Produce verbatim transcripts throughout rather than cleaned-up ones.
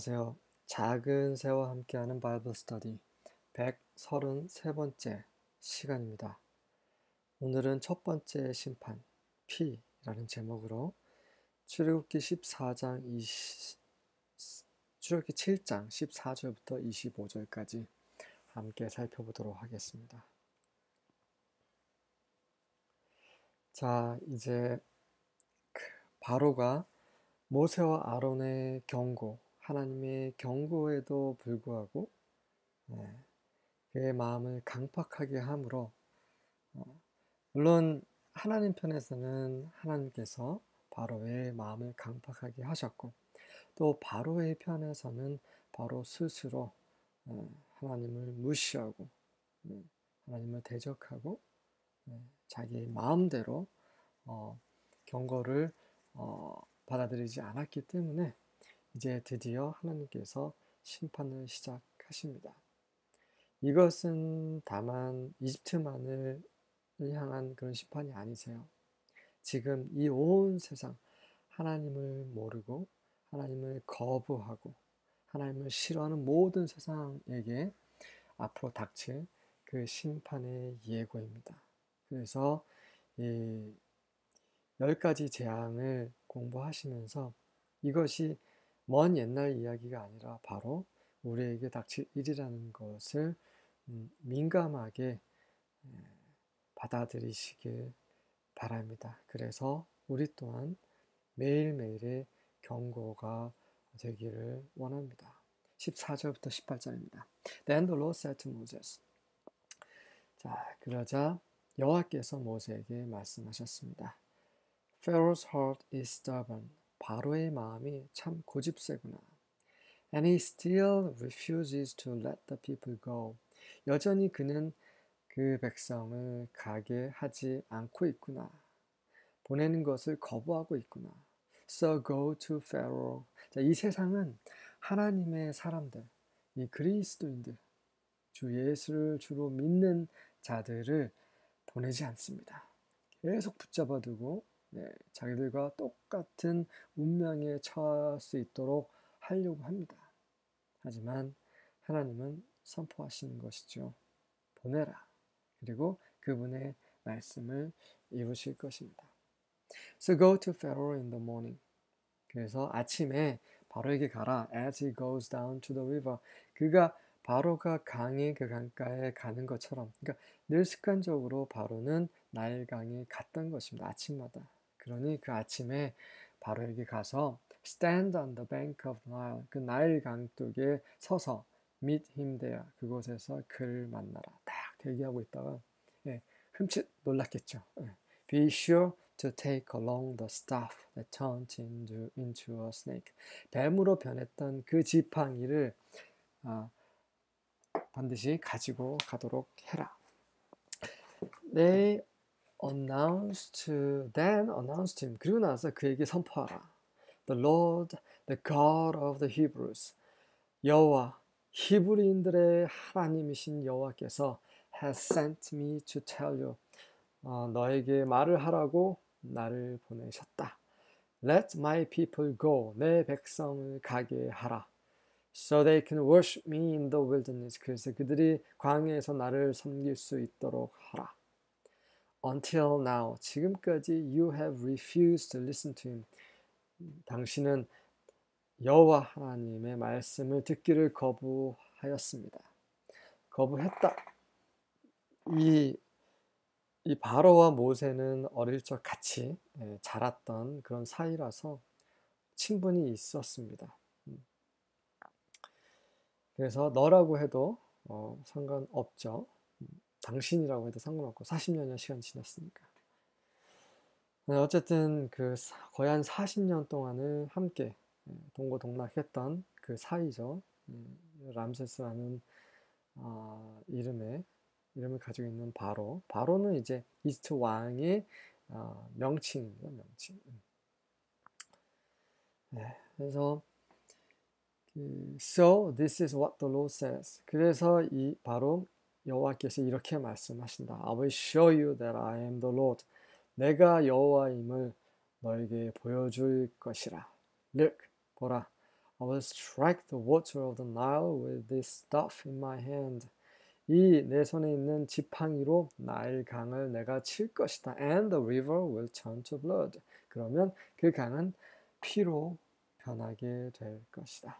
안녕하세요. 작은 새와 함께하는 바이블 스터디 백삼십삼 번째 시간입니다. 오늘은 첫 번째 심판, P라는 제목으로 출애굽기 십사 장 이십, 출애굽기 칠 장 십사 절부터 이십오 절까지 함께 살펴보도록 하겠습니다. 자, 이제 바로가 모세와 아론의 경고, 하나님의 경고에도 불구하고 네, 그의 마음을 강팍하게 함으로 어, 물론 하나님 편에서는 하나님께서 바로의 마음을 강팍하게 하셨고 또 바로의 편에서는 바로 스스로 어, 하나님을 무시하고 네, 하나님을 대적하고 네, 자기 마음대로 어, 경고를 어, 받아들이지 않았기 때문에 이제 드디어 하나님께서 심판을 시작하십니다. 이것은 다만 이집트만을 향한 그런 심판이 아니세요. 지금 이 온 세상 하나님을 모르고 하나님을 거부하고 하나님을 싫어하는 모든 세상에게 앞으로 닥칠 그 심판의 예고입니다. 그래서 이 열 가지 재앙을 공부하시면서 이것이 먼 옛날 이야기가 아니라 바로 우리에게 닥칠 일이라는 것을 민감하게 받아들이시길 바랍니다. 그래서 우리 또한 매일매일의 경고가 되기를 원합니다. 십사 절부터 십팔 절입니다. Then the Lord said to Moses. 자, 그러자 여호와께서 모세에게 말씀하셨습니다. Pharaoh's heart is stubborn. 바로의 마음이 참 고집세구나. And he still refuses to let the people go. 여전히 그는 그 백성을 가게 하지 않고 있구나. 보내는 것을 거부하고 있구나. So go to Pharaoh. 자, 이 세상은 하나님의 사람들, 이 그리스도인들, 주 예수를 주로 믿는 자들을 보내지 않습니다. 계속 붙잡아두고 네, 자기들과 똑같은 운명에 처할 수 있도록 하려고 합니다. 하지만 하나님은 선포하시는 것이죠. 보내라. 그리고 그분의 말씀을 이루실 것입니다. So go to Pharaoh in the morning. 그래서 아침에 바로에게 가라. As he goes down to the river. 그가 바로가 강의 그 강가에 가는 것처럼. 그러니까 늘 습관적으로 바로는 나일강에 갔던 것입니다. 아침마다. 그러니 그 아침에 바로에게 가서 stand on the bank of Nile. 그 나일강 쪽에 서서 meet him there. 그곳에서 그를 만나라. 딱 대기하고 있다가 예, 흠칫 놀랐겠죠. 예. Be sure to take along the staff that turned into, into a snake. 뱀으로 변했던 그 지팡이를 아, 반드시 가지고 가도록 해라. They announced, then announced him. 그리고 나서 그에게 선포하라. The Lord, the God of the Hebrews. 여호와, 히브리인들의 하나님이신 여호와께서 has sent me to tell you. 어, 너에게 말을 하라고 나를 보내셨다. Let my people go. 내 백성을 가게 하라. So they can worship me in the wilderness. 그래서 그들이 광야에서 나를 섬길 수 있도록 하라. Until now. 지금까지 you have refused to listen to him. 당신은 여호와 하나님의 말씀을 듣기를 거부하였습니다. 거부했다. 이 이 바로와 모세는 어릴 적 같이 자랐던 그런 사이라서 친분이 있었습니다. 그래서 너라고 해도 어, 상관없죠. 당신이라고 해도 상관없고 사십 년의 시간이 지났으니까. 어쨌든 그 거의 한 사십 년 동안을 함께 동고동락했던 그 사이죠. 람세스라는 어, 이름의 이름을 가지고 있는 바로. 바로는 이제 이집트 왕의 어, 명칭입니다. 명칭. 네, 그래서 So this is what the Lord says. 그래서 이 바로 여호와께서 이렇게 말씀하신다. I will show you that I am the Lord. 내가 여호와임을 너에게 보여줄 것이라. Look, 보라. I will strike the water of the Nile with this staff in my hand. 이 내 손에 있는 지팡이로 나일 강을 내가 칠 것이다. And the river will turn to blood. 그러면 그 강은 피로 변하게 될 것이다.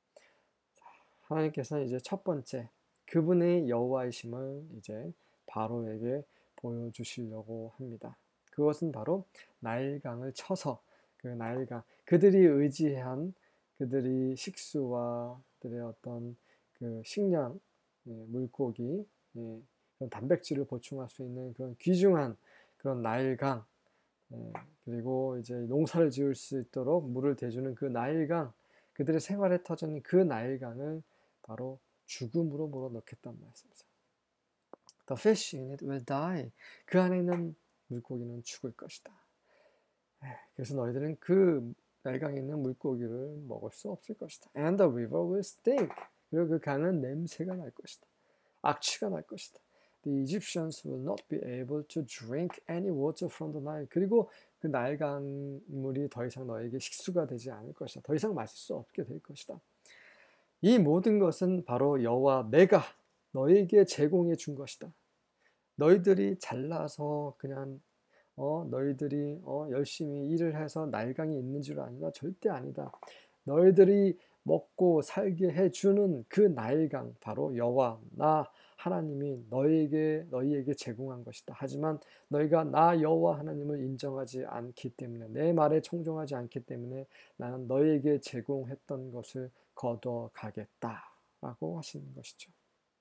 하나님께서는 이제 첫 번째 그분의 여호와이심을 이제 바로에게 보여주시려고 합니다. 그것은 바로 나일강을 쳐서 그 나일강 그들이 의지한 그들이 식수와 그들의 어떤 그 식량, 예, 물고기, 예, 그런 단백질을 보충할 수 있는 그런 귀중한 그런 나일강, 예, 그리고 이제 농사를 지을 수 있도록 물을 대주는 그 나일강, 그들의 생활에 터진 그 나일강을 바로 죽음으로 몰아넣겠다는 말씀이죠. The fish in it will die. 그 안에 있는 물고기는 죽을 것이다. 그래서 너희들은 그 나일강에 있는 물고기를 먹을 수 없을 것이다. And the river will stink. 그리고 그 강은 냄새가 날 것이다. 악취가 날 것이다. The Egyptians will not be able to drink any water from the Nile. 그리고 그 나일강 물이 더 이상 너에게 식수가 되지 않을 것이다. 더 이상 마실 수 없게 될 것이다. 이 모든 것은 바로 여호와 내가 너에게 제공해 준 것이다. 너희들이 잘나서 그냥 어, 너희들이 어, 열심히 일을 해서 나일강이 있는 줄 아니라 절대 아니다. 너희들이 먹고 살게 해주는 그 나일강 바로 여호와 나 하나님이 너희에게 너희에게 제공한 것이다. 하지만 너희가 나 여호와 하나님을 인정하지 않기 때문에 내 말에 청종하지 않기 때문에 나는 너희에게 제공했던 것을 거둬 가겠다라고 하시는 것이죠.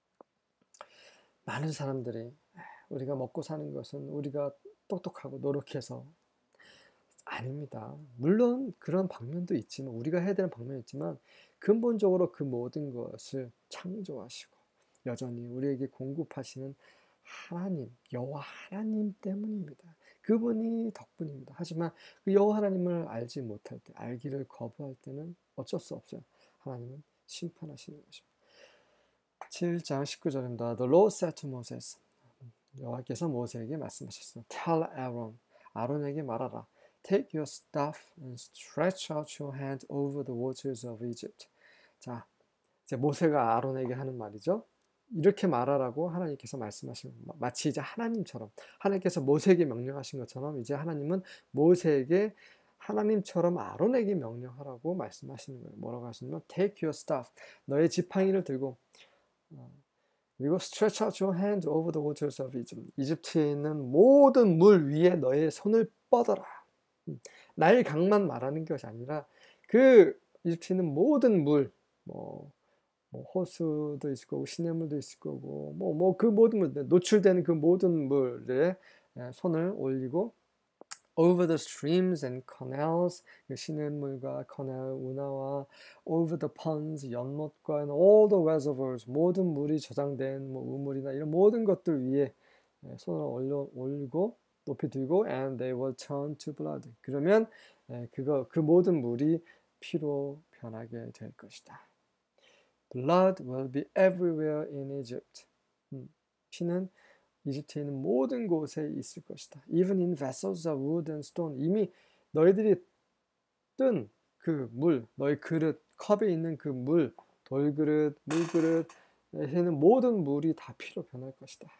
많은 사람들이 우리가 먹고 사는 것은 우리가 똑똑하고 노력해서 아닙니다. 물론 그런 방면도 있지만 우리가 해야 되는 방면이 있지만 근본적으로 그 모든 것을 창조하시고 여전히 우리에게 공급하시는 하나님, 여호와 하나님 때문입니다. 그분이 덕분입니다. 하지만 그 여호와 하나님을 알지 못할 때, 알기를 거부할 때는 어쩔 수 없어요. 하나님은 심판하시는 것입니다. 칠 장 십구 절입니다. The Lord said to Moses. 여호와께서 모세에게 말씀하셨습니다. Tell Aaron, 아론에게 말하라. Take your staff and stretch out your hand over the waters of Egypt. 자, 이제 모세가 아론에게 하는 말이죠. 이렇게 말하라고 하나님께서 말씀하시는 마치 이제 하나님처럼 하나님께서 모세에게 명령하신 것처럼 이제 하나님은 모세에게 하나님처럼 아론에게 명령하라고 말씀하시는 거예요. 뭐라고 하시냐면 Take your staff, 너의 지팡이를 들고 어, 그리고 stretch out your hand over the waters of Egypt. 이집트에 있는 모든 물 위에 너의 손을 뻗어라. 나일 강만 말하는 것이 아니라 그 이집트에 있는 모든 물, 뭐, 뭐 호수도 있을 거고 시냇물도 있을 거고 뭐 뭐 그 모든 물 노출되는 그 모든 물에 손을 올리고 over the streams and canals, 그 시냇물과 커넬, 운하와 over the ponds, 연못과 and all the reservoirs, 모든 물이 저장된 뭐 우물이나 이런 모든 것들 위에 손을 올려 올리고 높이 들고 and they will turn to blood. 그러면 그거 그 모든 물이 피로 변하게 될 것이다. Blood will be everywhere in Egypt. 음, 피는 이집트에 있는 모든 곳에 있을 것이다. Even in vessels of wood and stone. 이미 너희들이 뜬 그 물, 너희 그릇, 컵에 있는 그 물, 돌그릇, 물그릇에는 모든 물이 다 피로 변할 것이다.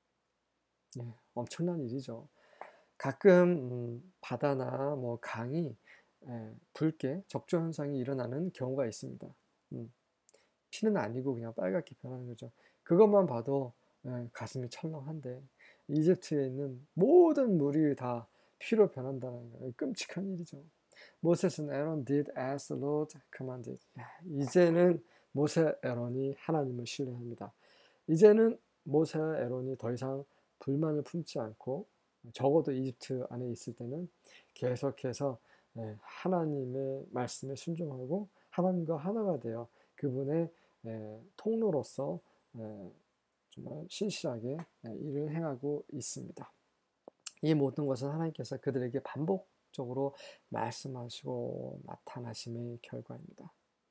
예, 엄청난 일이죠. 가끔 음, 바다나 뭐 강이 예, 붉게 적조 현상이 일어나는 경우가 있습니다. 음, 피는 아니고 그냥 빨갛게 변하는 거죠. 그것만 봐도 예, 가슴이 철렁한데 이집트에 있는 모든 물이 다 피로 변한다는 거 끔찍한 일이죠. 모세는 Aaron did as the Lord commanded. 이제는 모세 에론이 하나님을 신뢰합니다. 이제는 모세 에론이 더 이상 불만을 품지 않고 적어도 이집트 안에 있을 때는 계속해서 하나님의 말씀에 순종하고 하나님과 하나가 되어 그분의 통로로서 정말 신실하게 일을 행하고 있습니다. 이 모든 것은 하나님께서 그들에게 반복적으로 말씀하시고 나타나심의 결과입니다.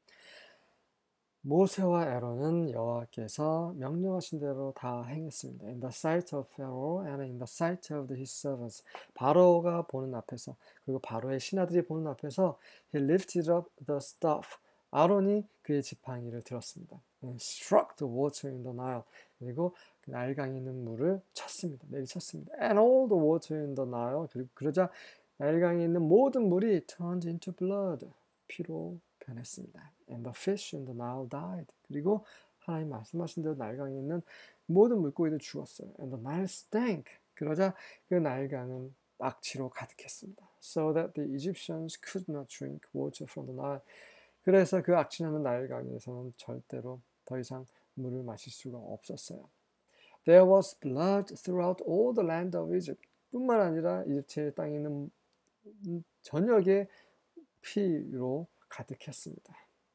모세와 에론은 여호와께서 명령하신 대로 다 행했습니다. In the sight of Pharaoh and in the sight of his servants. 바로가 보는 앞에서 그리고 바로의 신하들이 보는 앞에서 he lifted up the staff. 아론이 그의 지팡이를 들었습니다. And struck the water in the Nile. 그리고 그 나일강에 있는 물을 쳤습니다. 내리쳤습니다. And all the water in the Nile. 그리고 그러자 나일강에 있는 모든 물이 turned into blood. 피로 변했습니다. And the fish in the Nile died. 그리고 하나님 말씀하신 대로 나일강에 있는 모든 물고기들 죽었어요. And the Nile stank. 그러자 그 나일강은 악취로 가득했습니다. So that the Egyptians could not drink water from the Nile. 그래서 그 악취나는 나일강에서는 절대로 더 이상 물을 마실 수가 없었어요. There was blood throughout all the land of Egypt. 뿐만 아니라 이집트의 땅에 있는 전역에 피로 가득했습니다.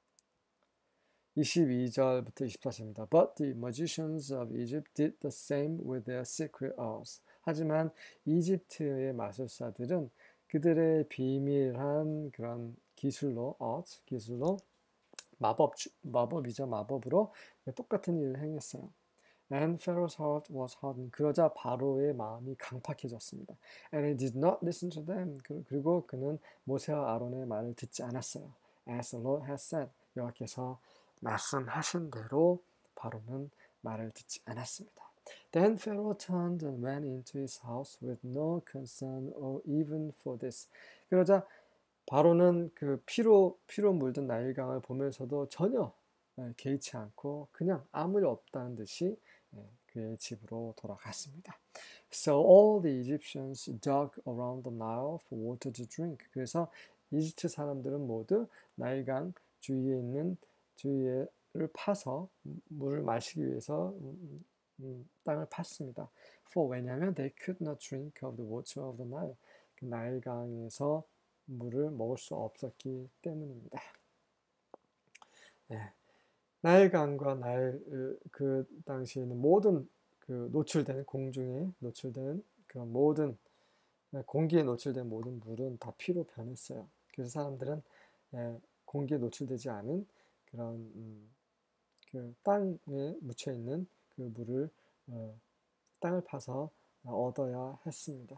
이십이 절부터 이십사 절입니다. But the magicians of Egypt did the same with their secret arts. 하지만 이집트의 마술사들은 그들의 비밀한 그런 기술로, art, 기술로 마법, 마법이죠. 마법으로 똑같은 일을 행했어요. And Pharaoh's heart was hardened. 그러자 바로의 마음이 강팍해졌습니다. And he did not listen to them. 그리고 그는 모세와 아론의 말을 듣지 않았어요. As the Lord has said. 여호와께서 말씀하신 대로 바로는 말을 듣지 않았습니다. Then Pharaoh turned and went into his house with no concern or even for this. 그러자 바로는 그 피로 피로 물든 나일강을 보면서도 전혀 개의치 않고 그냥 아무 일 없다는 듯이 그의 집으로 돌아갔습니다. So all the Egyptians dug around the Nile for water to drink. 그래서 이집트 사람들은 모두 나일강 주위에 있는 주위를 파서 물을 마시기 위해서 음, 음, 땅을 팠습니다. For 왜냐하면 they could not drink of the water of the Nile. 그 나일강에서 물을 먹을 수 없었기 때문입니다. 네. 나일강과 나일 그 당시에는 모든 그 노출되는 공중에 노출되는 그런 모든 공기에 노출된 모든 물은 다 피로 변했어요. 그래서 사람들은 공기에 노출되지 않은 그런 음, 그 땅에 묻혀 있는 그 물을 어, 땅을 파서 얻어야 했습니다.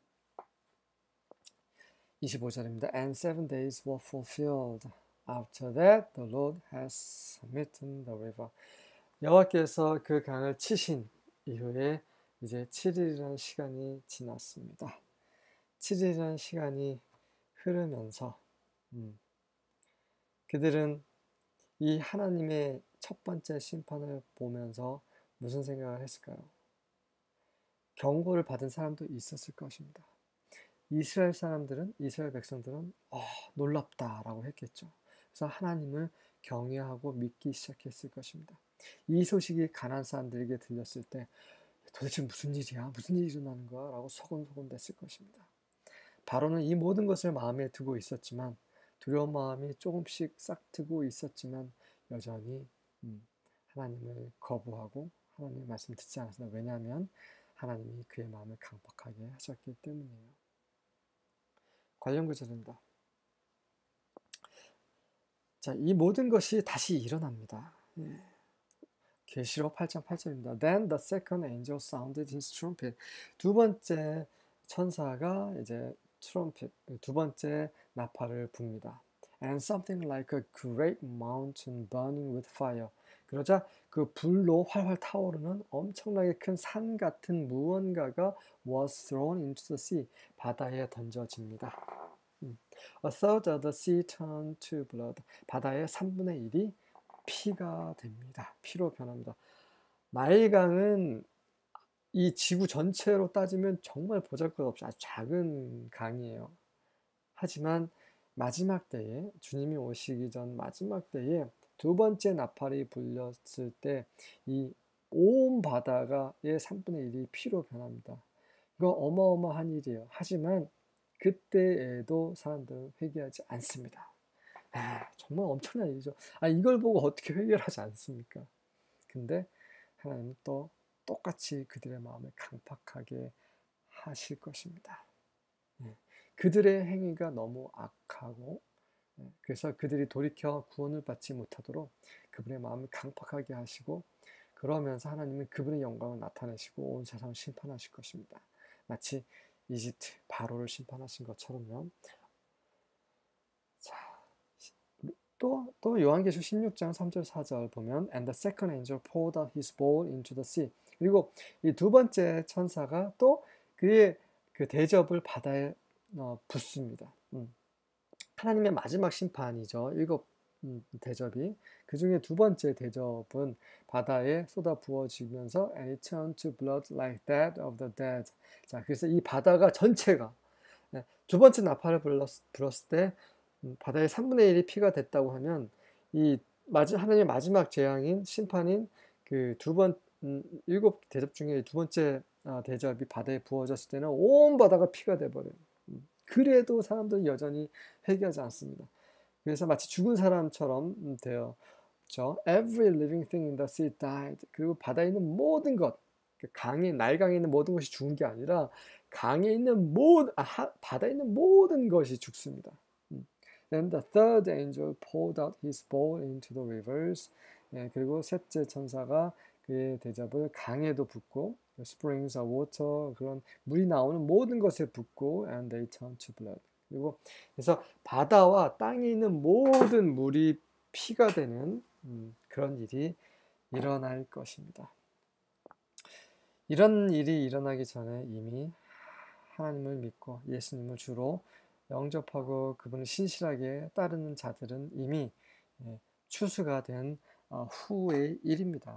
이십오 절입니다. And seven days were fulfilled. After that, the Lord has smitten the river. 여호와께서 그 강을 치신 이후에 이제 칠 일이라는 시간이 지났습니다. 칠 일이라는 시간이 흐르면서 음, 그들은 이 하나님의 첫 번째 심판을 보면서 무슨 생각을 했을까요? 경고를 받은 사람도 있었을 것입니다. 이스라엘 사람들은, 이스라엘 백성들은 어, 놀랍다라고 했겠죠. 그래서 하나님을 경외하고 믿기 시작했을 것입니다. 이 소식이 가나안 사람들에게 들렸을 때 도대체 무슨 일이야? 무슨 일이 일어나는 거야? 라고 소곤소곤 됐을 것입니다. 바로는 이 모든 것을 마음에 두고 있었지만 두려운 마음이 조금씩 싹트고 있었지만 여전히 음, 하나님을 거부하고 하나님의 말씀을 듣지 않았습니다. 왜냐하면 하나님이 그의 마음을 강팍하게 하셨기 때문이에요. 관련 구절입니다. 자, 이 모든 것이 다시 일어납니다. 예. 계시록 팔 장 팔 절입니다. Then the second angel sounded his trumpet. 두 번째 천사가 이제 트럼펫, 두 번째 나팔을 붑니다. And something like a great mountain burning with fire. 그러자 그 불로 활활 타오르는 엄청나게 큰 산 같은 무언가가 was thrown into the sea. 바다에 던져집니다. A third of the sea turned to blood. 바다의 삼분의 일이 피가 됩니다. 피로 변합니다. 나일강은 이 지구 전체로 따지면 정말 보잘것없이 아주 작은 강이에요. 하지만 마지막 때에 주님이 오시기 전 마지막 때에 두 번째 나팔이 불렸을 때 이 온 바다가의 삼분의 일이 피로 변합니다. 이거 어마어마한 일이에요. 하지만 그때에도 사람들은 회개하지 않습니다. 아, 정말 엄청난 일이죠. 아, 이걸 보고 어떻게 회개를 하지 않습니까? 근데 하나님은 또 똑같이 그들의 마음을 강팍하게 하실 것입니다. 예, 그들의 행위가 너무 악하고 예, 그래서 그들이 돌이켜 구원을 받지 못하도록 그분의 마음을 강팍하게 하시고 그러면서 하나님은 그분의 영광을 나타내시고 온 세상을 심판하실 것입니다. 마치 이집트 바로를 심판하신 것처럼요. 자, 또, 또 요한계시록 십육 장 삼 절 사 절 보면 And the second angel poured out his bowl into the sea. 그리고 이 두 번째 천사가 또 그의 그 대접을 바다에 어, 붓습니다. 음. 하나님의 마지막 심판이죠. 일곱 음, 대접이. 그 중에 두 번째 대접은 바다에 쏟아 부어지면서 And it turned to blood like that of the dead. 자, 그래서 이 바다가 전체가 네, 두 번째 나팔을 불렀, 불었을 때 음, 바다의 삼분의 일이 피가 됐다고 하면 이 마지, 하나님의 마지막 재앙인 심판인 그 두 번, 음, 일곱 대접 중에 두 번째 아, 대접이 바다에 부어졌을 때는 온 바다가 피가 돼버려요. 음, 그래도 사람들은 여전히 회개하지 않습니다. 그래서 마치 죽은 사람처럼 음, 되었죠. Every living thing in the sea died. 그리고 바다에 있는 모든 것, 그 강에 날강에 있는 모든 것이 죽은 게 아니라 강에 있는 모든 아, 하, 바다에 있는 모든 것이 죽습니다. 음. Then the third angel poured out his bowl into the rivers. 예, 그리고 셋째 천사가 그의 대접을 강에도 붓고 springs of water 그런 물이 나오는 모든 것에 붓고 and they turned to blood. 그리고 그래서 바다와 땅에 있는 모든 물이 피가 되는 음, 그런 일이 일어날 것입니다. 이런 일이 일어나기 전에 이미 하나님을 믿고 예수님을 주로 영접하고 그분을 신실하게 따르는 자들은 이미 추수가 된 후의 일입니다.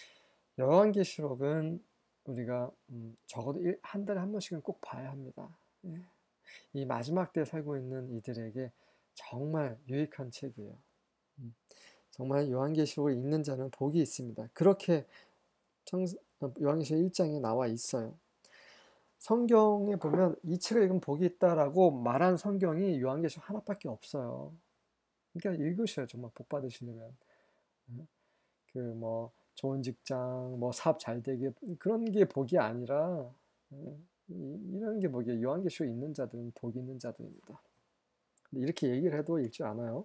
요한계시록은 우리가 적어도 한 달에 한 번씩은 꼭 봐야 합니다. 이 마지막 때에 살고 있는 이들에게 정말 유익한 책이에요. 정말 요한계시록을 읽는 자는 복이 있습니다. 그렇게 요한계시록 일 장에 나와 있어요. 성경에 보면 이 책을 읽으면 복이 있다라고 말한 성경이 요한계시록 하나밖에 없어요. 그러니까 읽으셔요. 정말 복 받으시려면. 그 뭐 좋은 직장, 뭐 사업 잘 되게 그런 게 복이 아니라 이런 게 복이에요. 요한계시록 있는 자들은 복이 있는 자들입니다. 근데 이렇게 얘기를 해도 읽지 않아요.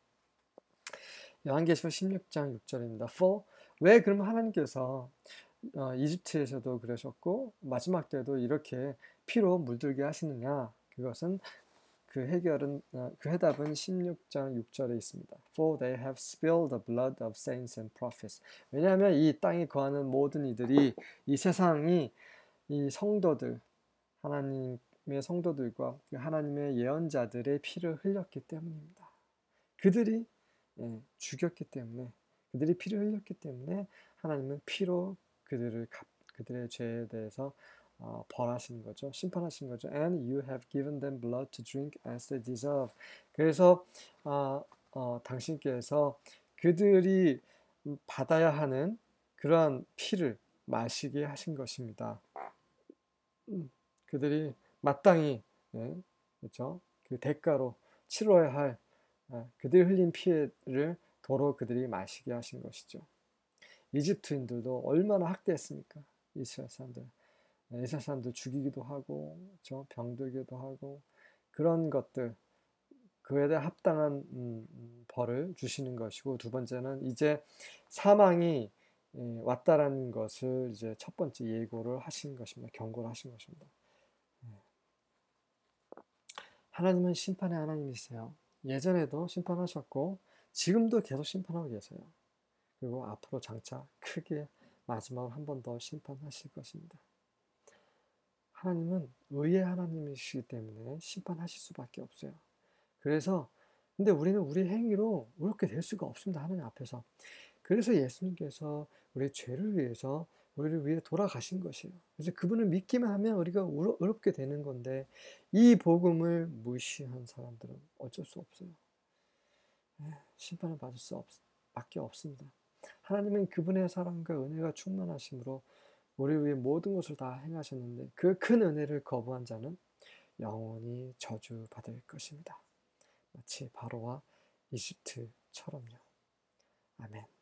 요한계시록 십육 장 육 절입니다. For 왜 그러면 하나님께서 어, 이집트에서도 그러셨고 마지막 때도 이렇게 피로 물들게 하시느냐? 그것은 그 해결은 어, 그 해답은 십육 장 육 절에 있습니다. For they have spilled the blood of saints and prophets. 왜냐하면 이 땅에 거하는 모든 이들이 이 세상이 이 성도들 하나님의 성도들과 하나님의 예언자들의 피를 흘렸기 때문입니다. 그들이 예, 죽였기 때문에 그들이 피를 흘렸기 때문에 하나님은 피로 그들을 그들의 죄에 대해서 어, 벌하신 거죠. 심판하신 거죠. And you have given them blood to drink as they deserve. 그래서 어, 어, 당신께서 그들이 받아야 하는 그러한 피를 마시게 하신 것입니다. 음, 그들이 마땅히 예, 그렇죠? 그 대가로 치러야 할 예, 그들이 흘린 피를 도로 그들이 마시게 하신 것이죠. 이집트인들도 얼마나 학대했습니까? 이스라엘 사람들. 이스라엘 사람들 죽이기도 하고, 그렇죠? 병들기도 하고, 그런 것들, 그에 대해 합당한 음, 벌을 주시는 것이고, 두 번째는 이제 사망이 예, 왔다라는 것을 이제 첫 번째 예고를 하신 것입니다. 경고를 하신 것입니다. 예. 하나님은 심판의 하나님이세요. 예전에도 심판하셨고, 지금도 계속 심판하고 계세요. 그리고 앞으로 장차 크게 마지막으로 한 번 더 심판하실 것입니다. 하나님은 의의 하나님이시기 때문에 심판하실 수밖에 없어요. 그래서 근데 우리는 우리 행위로 의롭게 될 수가 없습니다. 하나님 앞에서. 그래서 예수님께서 우리의 죄를 위해서 우리를 위해 돌아가신 것이에요. 그래서 그분을 믿기만 하면 우리가 의롭게 되는 건데 이 복음을 무시한 사람들은 어쩔 수 없어요. 심판을 받을 수 없, 밖에 없습니다. 하나님은 그분의 사랑과 은혜가 충만하심으로 우리 위해 모든 것을 다 행하셨는데 그 큰 은혜를 거부한 자는 영원히 저주받을 것입니다. 마치 바로와 이집트처럼요. 아멘.